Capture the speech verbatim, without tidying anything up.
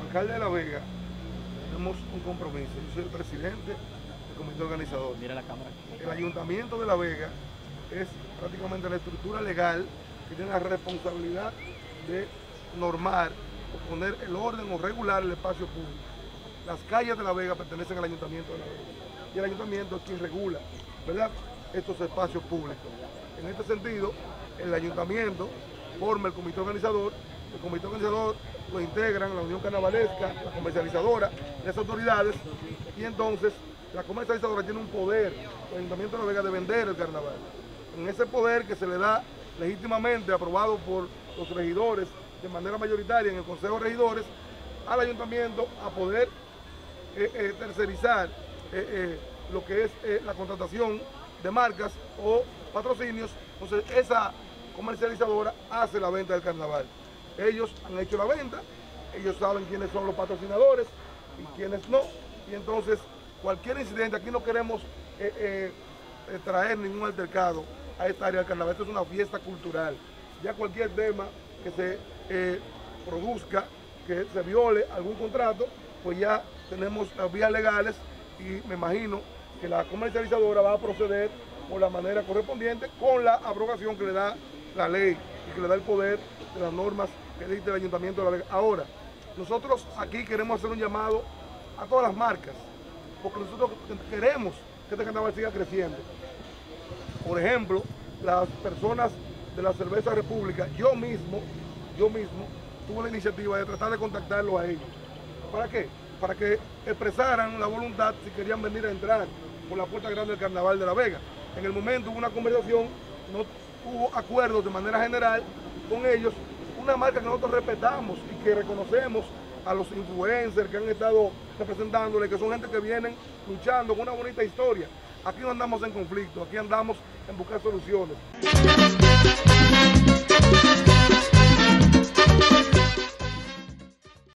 alcalde de La Vega, tenemos un compromiso. Yo soy el presidente del comité organizador. Mira la cámara. El ayuntamiento de La Vega es prácticamente la estructura legal que tiene la responsabilidad de normar o poner el orden o regular el espacio público. Las calles de La Vega pertenecen al ayuntamiento de La Vega y el ayuntamiento es quien regula, ¿verdad?, estos espacios públicos. En este sentido, el ayuntamiento forma el comité organizador. El comité organizador lo integran la Unión Carnavalesca, la comercializadora, las autoridades, y entonces la comercializadora tiene un poder, el Ayuntamiento de La Vega, de vender el carnaval. En ese poder que se le da legítimamente, aprobado por los regidores de manera mayoritaria en el Consejo de Regidores, al Ayuntamiento a poder eh, eh, tercerizar eh, eh, lo que es eh, la contratación de marcas o patrocinios. Entonces esa comercializadora hace la venta del carnaval. Ellos han hecho la venta, ellos saben quiénes son los patrocinadores y quiénes no, y entonces cualquier incidente, aquí no queremos eh, eh, eh, traer ningún altercado a esta área del carnaval. Esto es una fiesta cultural. Ya cualquier tema que se eh, produzca, que se viole algún contrato, pues ya tenemos las vías legales y me imagino que la comercializadora va a proceder por la manera correspondiente con la abrogación que le da la ley y que le da el poder de las normas que dicta el Ayuntamiento de La Vega. Ahora, nosotros aquí queremos hacer un llamado a todas las marcas, porque nosotros queremos que este carnaval siga creciendo. Por ejemplo, las personas de la Cerveza República, yo mismo, yo mismo tuve la iniciativa de tratar de contactarlos a ellos. ¿Para qué? Para que expresaran la voluntad si querían venir a entrar por la puerta grande del Carnaval de La Vega. En el momento hubo una conversación, no hubo acuerdos de manera general con ellos, una marca que nosotros respetamos y que reconocemos a los influencers que han estado representándole, que son gente que vienen luchando con una bonita historia. Aquí no andamos en conflicto, aquí andamos en buscar soluciones.